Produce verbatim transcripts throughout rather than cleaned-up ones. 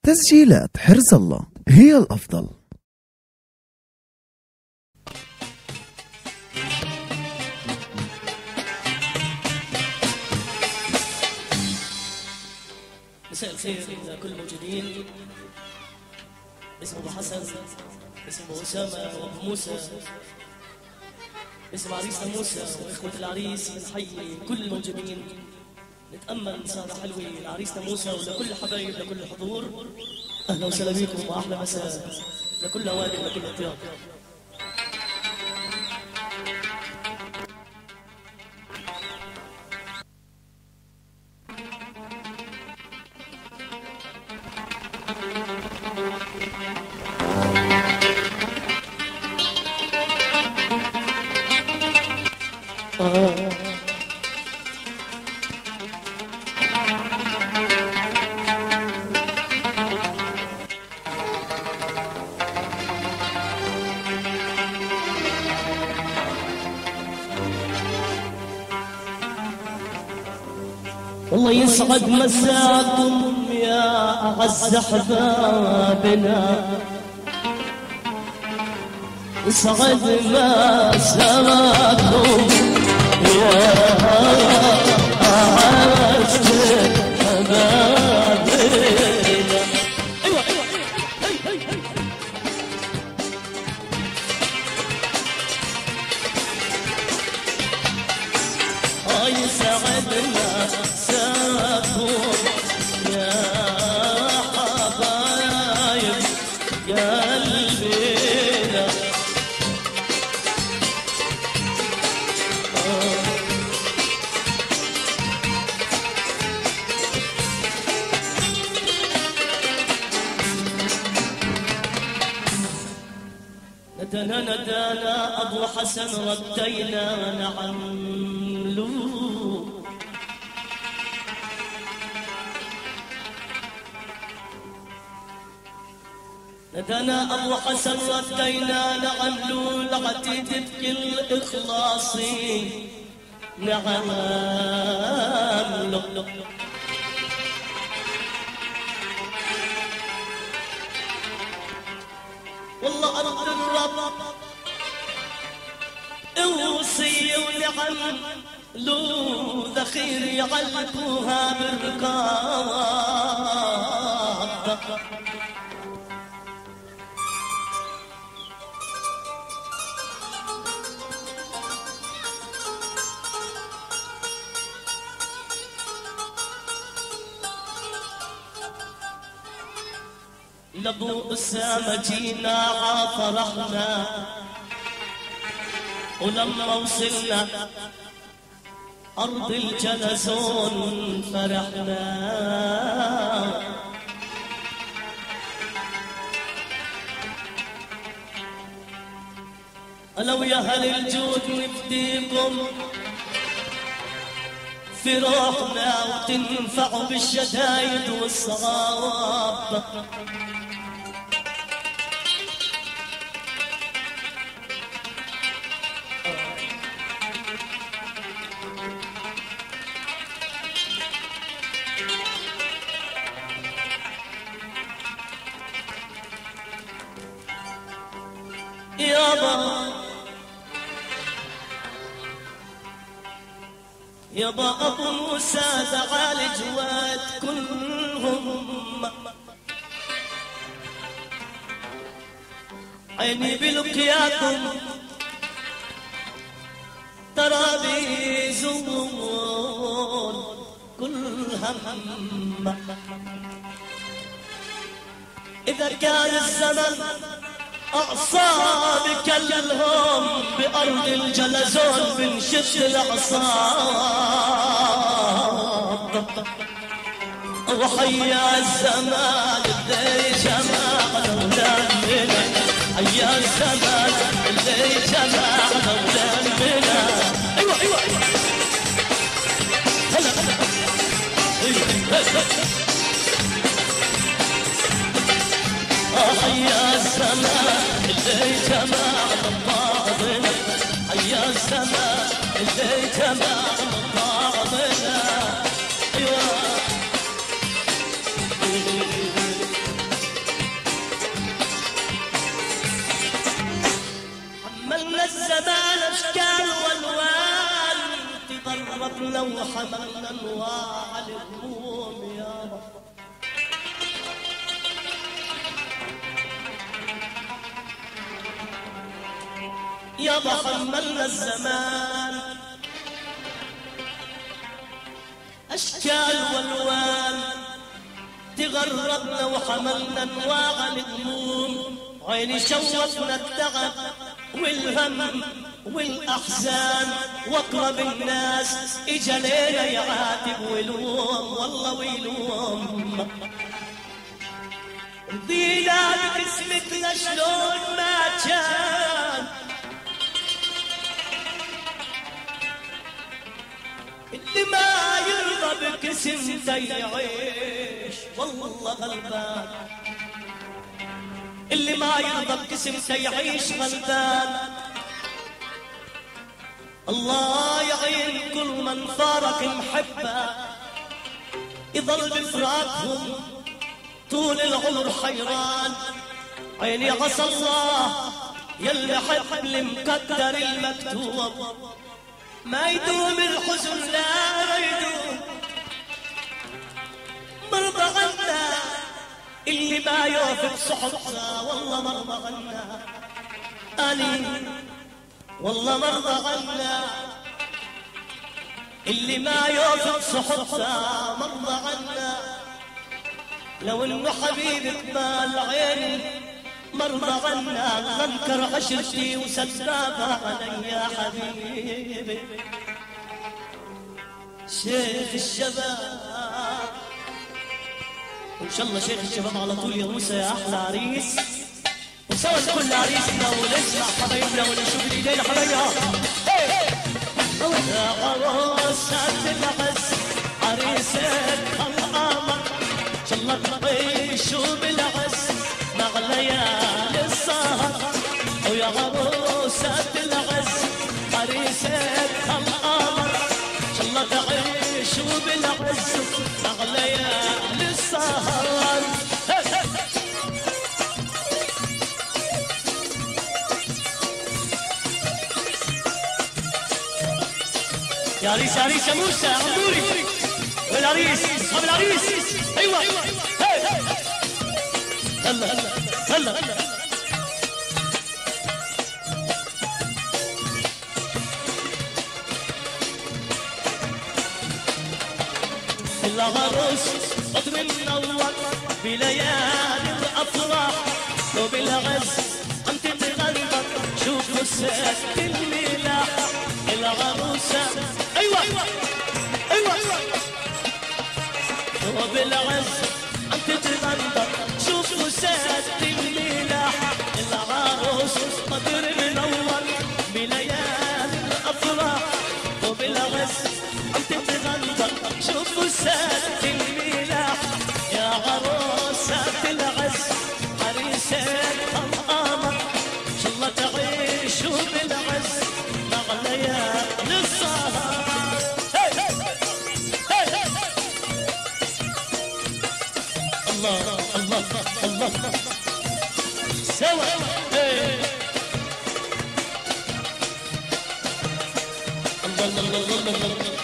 تسجيلات حرز الله هي الأفضل. مساء الخير لكل الموجودين. اسمه ابو حسن، اسمه اسامه وابو موسى، اسم عريسنا موسى واخوه العريس. بنحيي كل الموجودين، نتامل سهره حلوه لعريسنا موسى ولكل الحبايب لكل الحضور. اهلا وسهلا بكم واحلى مساء لكل اوادم ولكل اطياب. والله يسعد مساكم يا أعز أحبابنا، يسعد مساكم يا أعز أحبابنا. أيوة أيوة هي هي هي هاي يسعدنا يا حبايب قلبنا. ندانا ندانا أبو حسن ردينا نعملو، ندانا أبو حسن ردينا نعملو لغتي تبكي الإخلاصي نعملو. والله أرض الرب اوصي ونعم لو ذخير يعلقوها بالرقاب. لابو اسامه جينا عافرحنا، ولما وصلنا ارض الجلزون فرحنا. انا ويا اهل الجود نفديكم في روحنا وتنفعوا بالشدايد والصواب. يابا يابا ابو موسى تعال جوات كلهم، عيني بلقياكم ترى بيزون كل هم. اذا كان الزمن أعصابي كلهم بأرض الجلزون بنشد الأعصاب. وحيا الزمان اللي جمعنا ولمنا، حيا الزمان اللي جمعنا ولمنا. أيوة أيوة هلا هلا حيا الزمان اللي جمعنا بعضنا، حيا الزمان اللي جمعنا بعضنا. ايوه جربنا وحملنا انواع الهموم يابا. يابا حملنا الزمان اشكال والوان، تغربنا وحملنا انواع الهموم، عيني شوفنا التعب والهم والاحزان، واقرب الناس اجا لينا يعاتب ويلوم والله ويلوم. رضينا بقسمتنا شلون ما كان، اللي ما يرضى بقسمته يعيش والله غلبان، اللي ما يرضى بقسمته يعيش غلبان. الله يعين كل من فارق محبه، يظل بفراقهم طول العمر حيران. عيني عسى الله يلي حب المقدر المكتوب، ما يدوم الحزن لا يدوم. مرضى عنا اللي ما يوفق صحبته، والله مرضى عنا أني، والله مرضى عنا اللي ما يوفق صحبته، مرضى عنا. لو انه حبيبي قبال عيني مرضى عنا، غنكر عشرتي وسبابة علي يا حبيبي. شيخ الشباب وان شاء الله شيخ الشباب على طول يا موسى يا احلى عريس، وسوا كل عريسنا ونسمع حبايبنا ونشوف ايدينا حبايبنا. يا عروسة العز عريسك القمر، ان شاء الله تعيشوا بالعز مع ليالي السهر. ويا عروسة العز عريسك القمر، ان شاء الله تعيشوا بالعز مع ليالي السهر. يا عريس يا عريس يا موسى يا عموري، والعريس اصحاب العريس ايوه هلا هلا هلا. العروس قدر منور بليالي الافراح، وبالعز عم تتغنى شوفوا ساكت الملاح. العروسه ايوه ايوه وبالعز عم تتغنى شوفوا ساكت الملاح. العروس قدر منور بليالي الافراح، وبالعز عم تتغنى شوفوا ساكت الملاح. يا عروسة العز عريسك القمر، ان شاء الله تعيشوا بالعز مع ليالي السهر. الله الله الله سوا الله الله الله الله.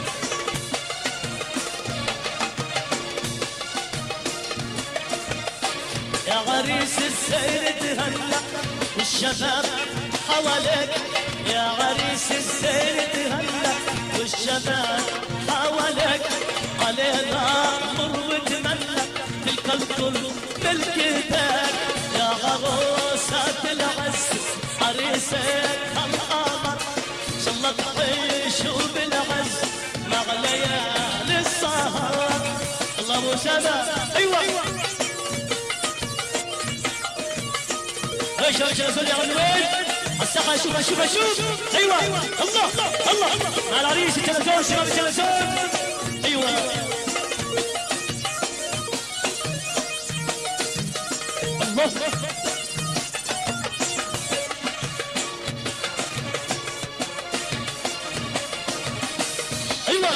يا عريس السير تهنى والشباب حواليك، يا عريس السير تهنى والشباب حواليك. علينا مر وتمنى تلك الكل ملكتك. يا عروسة العز عريسك القمر، ان شاء الله تعيشوا بالعز مع ليالي السهر. الله ابو شباب ايوه ايش ايش رسول يا غنوين الساحه. شوف شوف شوف ايوه الله الله مع العريس التلفزيون شباب التلفزيون ايوه الله. ايوه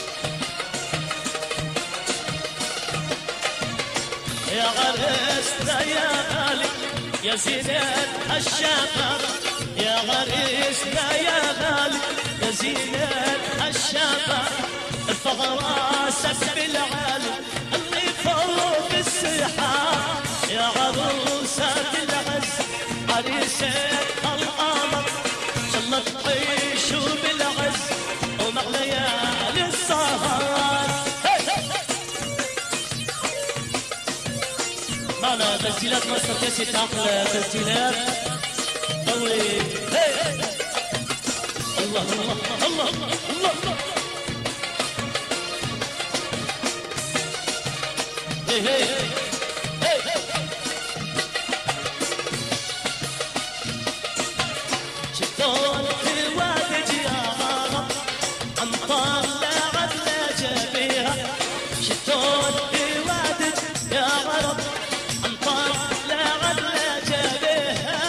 يا عريسنا يا غالي يا زينة الشباب، يا عريسنا يا غالي يا زينة الشباب ارفع راسك بالعالي اللي فوق السحاب يا عروسة العز عريسك القمر ان شاء الله تعيشوا بالعز ومع ليالي السهر. معنا تسجيلات مصر كاسي تعقل تسجيلات قوي. الله الله الله الله الله هي هي هي شفتون في وادي جيارة عم طلعت لجبيها شفتون في وادي جيارة عم طلعت لجبيها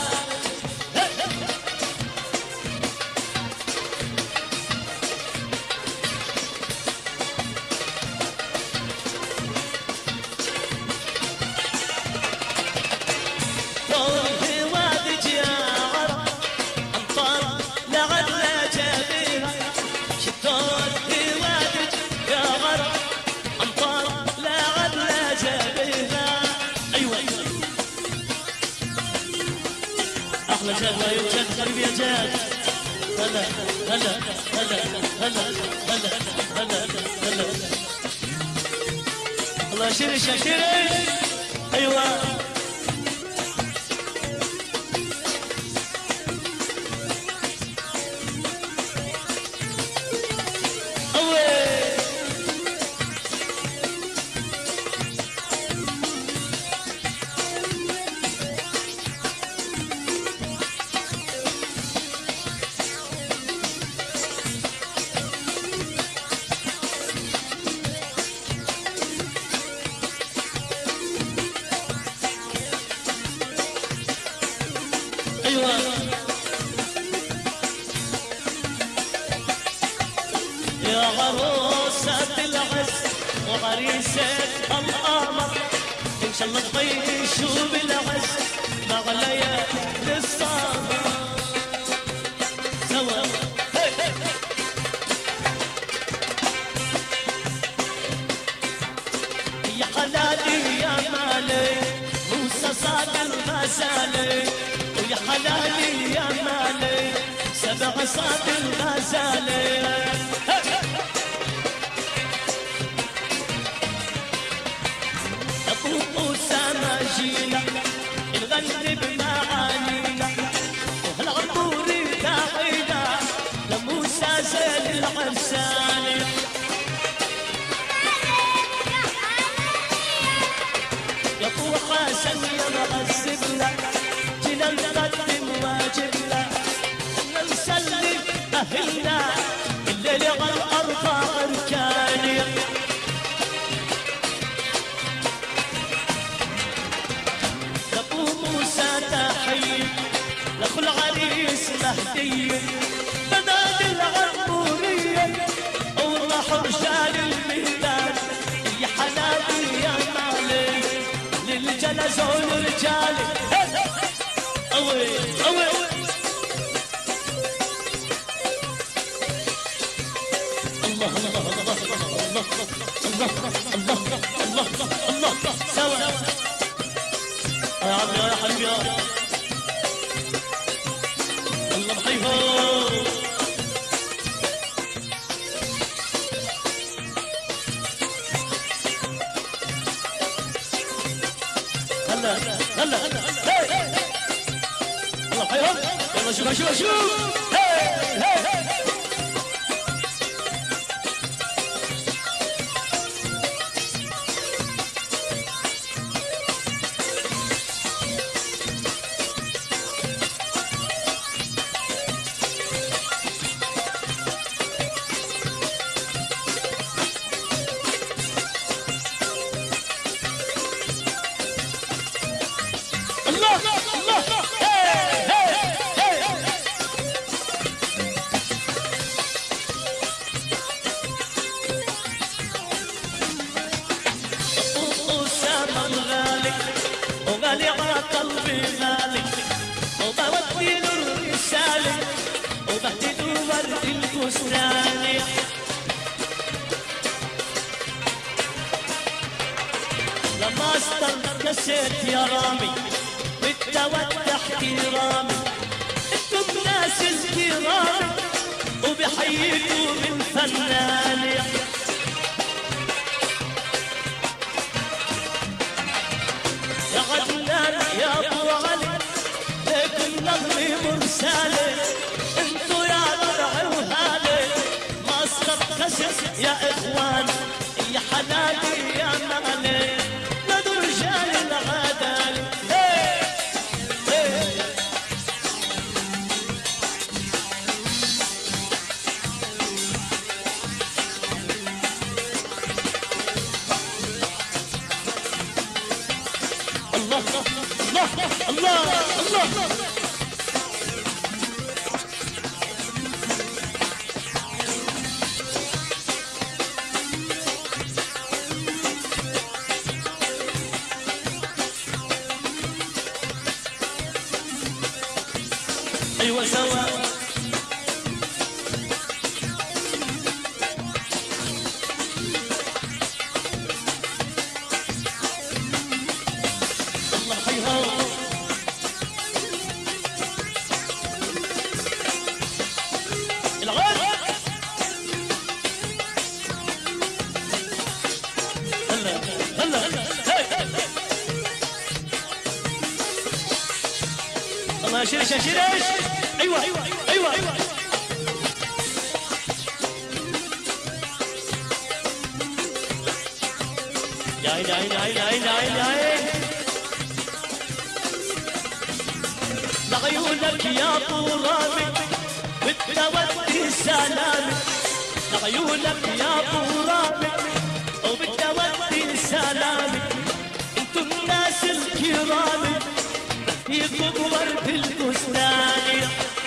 احلى جاد لا يوجد قريب يا جاد. هلا هلا هلا هلا هلا هلا هلا الله يشيلك يا شيلك. ايوه يا عروسة العز وعريسك القمر ان شاء الله تعيشوا بالعز مع ليالي السهر سوا. يا حلالي يا مالي موسى صاد الغزالي ويا حلالي يا مالي سبع صاد الغزالي. ابو موسى ما جينا نغني بمعانينا وهالعموري داعينا لموسى زين العرساني. يا ابو حسن يا معذبنا جينا نقدم واجبنا نسلم اهلنا الليل على الاربع اركان. لابو موسى تحيه لاخو العريس مهدي بنادي العموريه والله رجال الميدان يا حلالي يا مالي للجنازه والرجال. قوي قوي الله الله الله الله الله الله الله الله سوا يا عمي يا حبيبي الله بحيهم. هلا هلا الله بحيهم. يلا شوف شوف شوف الله الله ماستر كسيت يا رامي بالتودع كرامي انتم ناس الكرام وبحييكم من فنان يا عدنان يا ابو علي لكم نظمي مرسالة انتو يا ضلع وهالي ماستر كسيت يا اخوان يا حلالي يا مالي نادوا رجال العدالة الله الله الله الله ايوه سوا الله حيها العود هلا هلا الله يا شيرش يا شيرش ايوه ايوه ايوه ايوه يا عيني يا عيني يا عيني يا عيني يا عيني يا عيني لعيونك يا طورامي بالتودي سلامي لعيونك يا طورامي وبالتودي سلامي انتم الناس الكرامي فيكم ورد البستان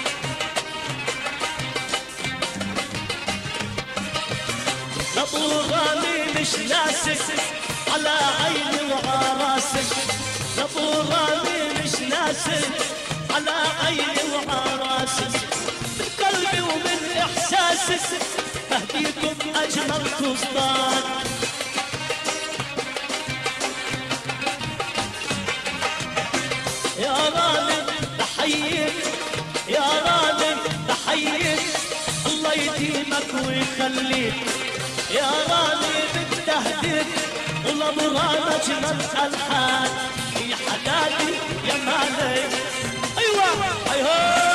لطورامي مش ناسك على عيني وعلى راسك لطورامي مش ناسك على عيني وعلى راسك من قلبي ومن احساسك اهديكم اجمل فستان يا رامي بحييك يا رامي بحييك الله يديمك ويخليك يا رامي بالتهديد والامران اجمل الحان يا حلالي يا مالي ايوه ايوه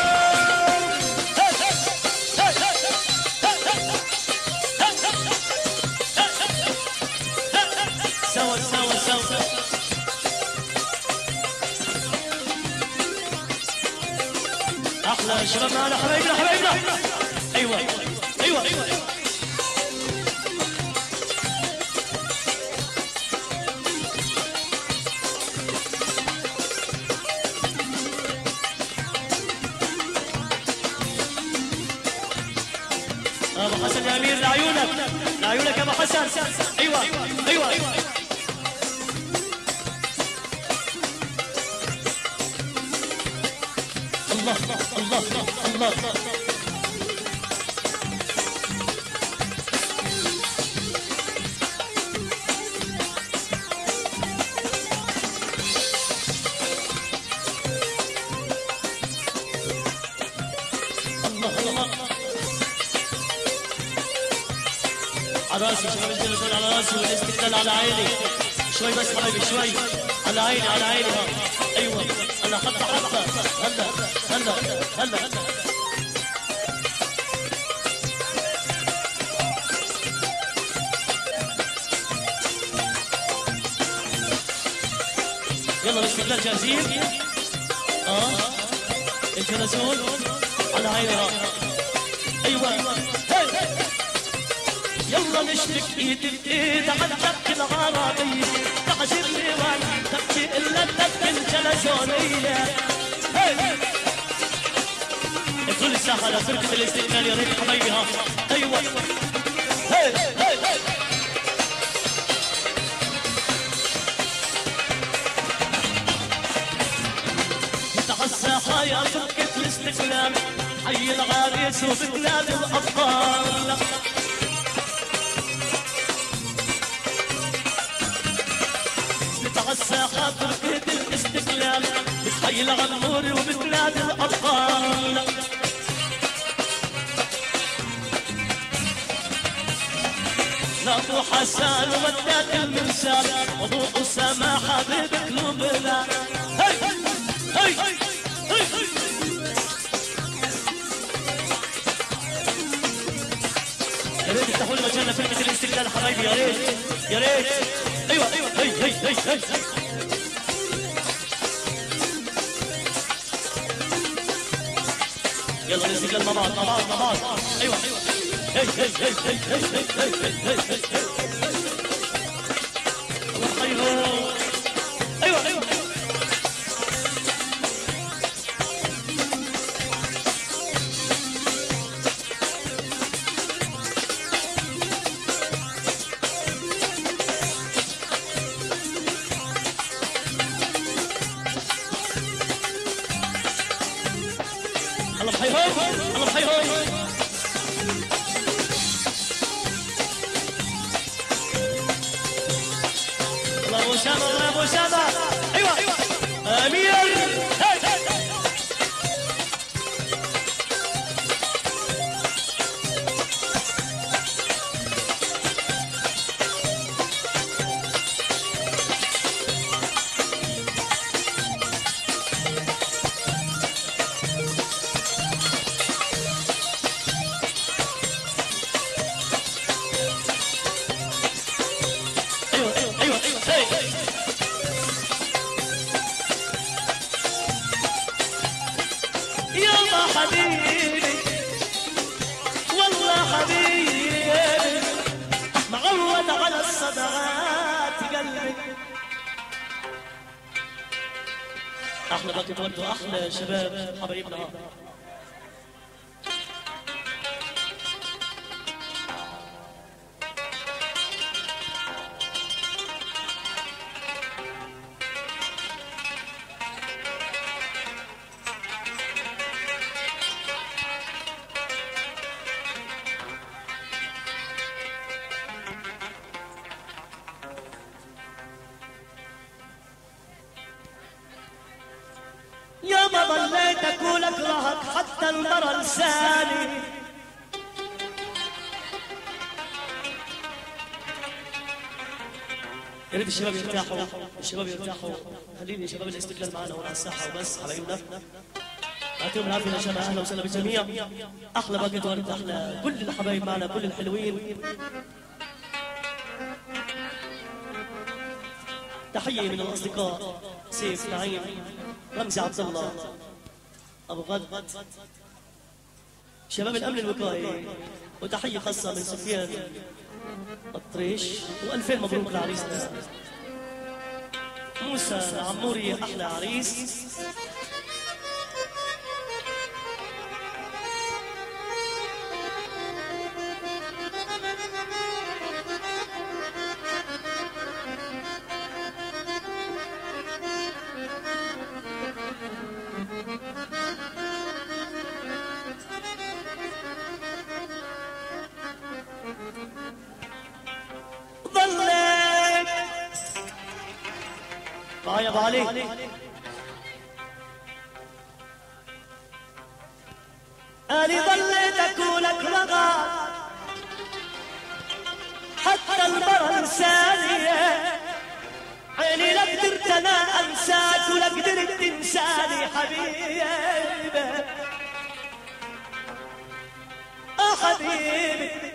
سوا سوا سوا احلى شباب معنا حبايبنا حبايبنا ايوه ايوه ايوه ابو حسن يا امير لعيونك لعيونك يا ابو حسن ايوه ايوه ايوه الله الله الله على راسي شباب الجلسون على راسي والاستقلال على عيني شوي بس حبيبي شوي على عيني على عيني ها ايوه انا حتى حتى هلا هلا هلا يلا الاستقلال جاهزين اه الجلسون على عيني ها ايوه يلا نشبك ايد بايد على الدق العربي تعجب لي وانا تبكي الا الدق الجلسونيه كل الساحه على فرقه الاستقلال يا ريت حبايبي ها ايوه هي هي انت على الساحه يا فرقه الاستقلال حي العريس وبتنادي الابطال الساحات ركض الاستقلال، بتحيي العمور وبتنادي الأبطال. ناطو حسان ودات المرسال، وضوء سماحة بقلوبنا. هي هي هي هي يا ريت تفتحوا لي مجالنا فيلم الاستقلال حبايبي، يا ريت يا ريت. ايوه ايوه هي هي هي هي يلا الاستقلال مع بعض مع بعض مع بعض. ايوه ايوه هي هي هي هي هي هي هي هي هي ايوه ايوه ايوه الله بحيهم الله بحيهم. الله ابو شامه الله ابو شامه. ايوه ايوه امير. يلا حبيبي والله حبيبي، معود على الصدرات قلبي. احلى باكت ورد واحلى شباب حبايبنا. يا ما ضليت اقول اكرهك حتى المرة لساني. يا ريت الشباب يرتاحوا الشباب يرتاحوا. خليني شباب الاستقلال معنا هنا على الساحة وبس حبايبنا. يعطيهم العافية يا شباب، اهلا وسهلا بالجميع. احلى باقة ورد، احلى كل الحبايب معنا كل الحلوين. تحية من الاصدقاء سيف نعيم رمزي عبد الله ابو غد، شباب الامن الوقائي. وتحيه خاصه من سفيان الطريش، والفين مبروك لعريسنا موسى عموري احلى عريس. ضليت معايا ابو علي اني ضليت اكونك رغى حتى المرة انسانية. عيني لا قدرت انا انساك ولا قدرت تنساني حبيبي. اه حبيبي